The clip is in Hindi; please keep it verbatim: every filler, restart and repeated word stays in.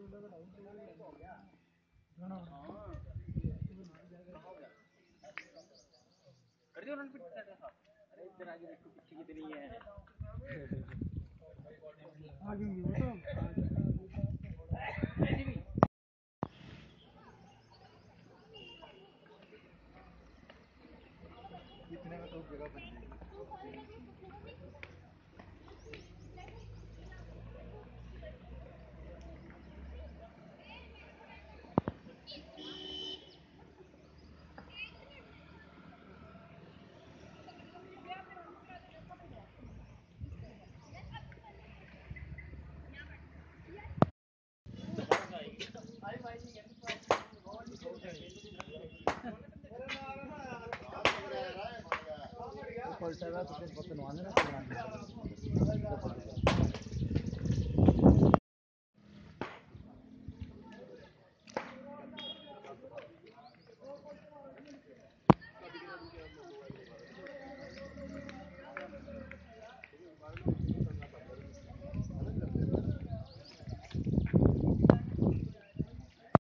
कर दियो उन्होंने पिट कर साहब। अरे इधर आगे देखो पीछे कितनी है। आगे भी वो तो ऐसी भी इतने में तो जगह बन जाएगी। ऊपर से तो फिर पता नहीं आने ना